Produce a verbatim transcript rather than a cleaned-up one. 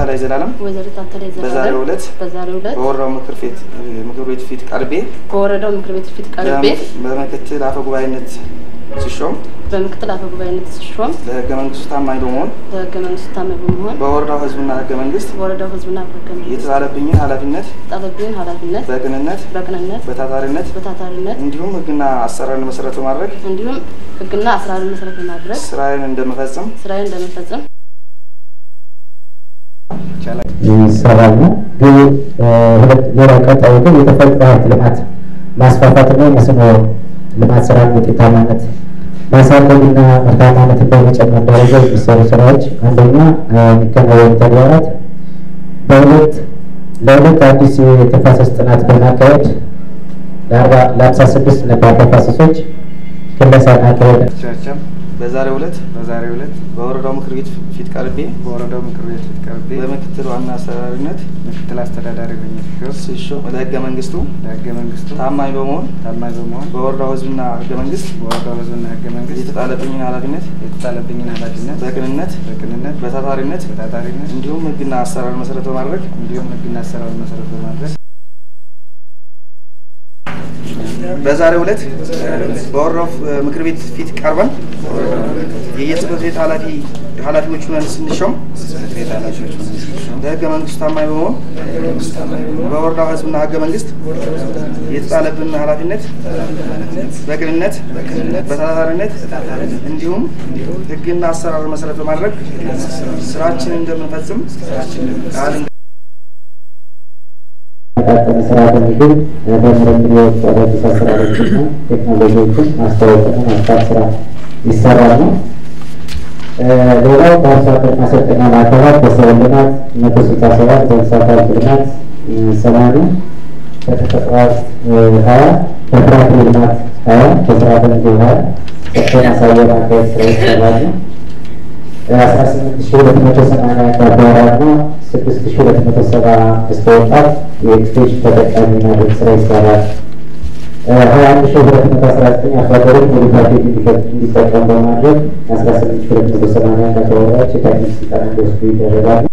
አታላይ ዘላለም ወይዘሪት አታላይ ዘላለም በዛሬው ዕለት በዛሬው ዕለት በወረዳው ምክር ቤት ምክር ቤት ፊት ቀርቤ በወረዳው ምክር ቤት ፊት ቀርቤ በምክትል አፈ ጉባኤነት ሲሾም በምክትል አፈ ጉባኤነት ሲሾም ለህገ መንግስቱ ታማኝ በመሆን ለህገ መንግስቱ ታማኝ በመሆን በወረዳው ህዝብና ህገ መንግስት በወረዳው ህዝብና ህገ መንግስት የተጣለብኝን ኃላፊነት የተጣለብኝን ኃላፊነት በቅንነት በቅንነት በታታሪነት በታታሪነት እንዲሁም ህግና አሰራርን መሰረት በማድረግ እንዲሁም ህግና አሰራርን መሰረት በማድረግ ስራዬን እንደምፈጽም ስራዬን እንደምፈጽም ይሰራል ነው። ግን ሌላ ቀጣዩ ግን የተፈጥሮ ሀብት ልማት ማስፋፋትና የመስኖ ልማት ስራ ውጤታማነት ማሳደግና ምርታማነትን በመጨመር ደረጃ የሚሰሩ ስራዎች አንደኛ የሚከናወኑ ተግባራት በሁለት ለሁለት አዲስ የተፋሰስ ጥናት በማካሄድ ለአምሳ ስድስት ነባር ተፋሰሶች ክለሳ ማካሄድ በዛሬው ዕለት በዛሬው ዕለት በወረዳው ምክር ቤት ፊት ቀርቤ በወረዳው ምክር ቤት ፊት ቀርቤ በምክትል ዋና አስተዳዳሪነት ምክትል አስተዳዳሪ ሆኜ ሲሾም ለህገ መንግስቱ ለህገ መንግስቱ ታማኝ በመሆን ታማኝ በመሆን በወረዳው ህዝብና ህገ መንግስት በወረዳው ህዝብና ህገ መንግስት የተጣለብኝን ኃላፊነት የተጣለብኝን ኃላፊነት በቅንነት በቅንነት በታታሪነት በታታሪነት እንዲሁም ህግና አሰራር መሰረት በማድረግ እንዲሁም ህግና አሰራር መሰረት በማድረግ በዛሬው ዕለት በወረዳው ምክር ቤት ፊት ቀርበን የጽህፈት ቤት ኃላፊ ኃላፊዎች ሆነን ስንሾም ጽህፈት ቤት ኃላፊዎች ሆነን ስንሾም ለህገ መንግስቱ ታማኝ በመሆን በወረዳው ህዝብና ህገ መንግስት የተጣለብን ኃላፊነት በቅንነት በታታሪነት እንዲሁም ህግና አሰራር መሰረት በማድረግ ስራችንን እንደምንፈጽም ቃል መስራት እንዲሁም በምርምር የወጡ አዳዲስ አሰራሮችና ቴክኖሎጂዎችን ማስተዋወቅና ማስፋት ስራ ይሰራል ነው። ሌላው በአርሶ አደር ማሰልጠኛ ማዕከላት በሰብል ልማት መቶ ስልሳ ሰባት በእንስሳት ሀብት ልማት ሰማንያ በተፈጥሮ ሀብት ሀያ በፍራፍሬ ልማት ሀያ በስርዓተ ምግብ ሀያ ሰፊ ማሳያ ማካሄድ ስራ ይሰራል ነው። አስራ ስምንት ሺህ ሁለት መቶ ሰማንያ አባወራና ስድስት ሺህ ሁለት መቶ ሰባ አምስት ወጣት የኤክስቴንሽን ተጠቃሚ ማድረግ ስራ ይሰራል። ሀያ አንድ ሺህ ሁለት መቶ አስራ ዘጠኝ አርሶ አደሮች ሙሉ ፓኬጅ እንዲጠቀሙ በማድረግ አስራ ስምንት ሺህ ሁለት መቶ ሰማንያ አንድ አባወራዎች የቴክኒክ ስልጠና እንዲወስዱ ይደረጋል።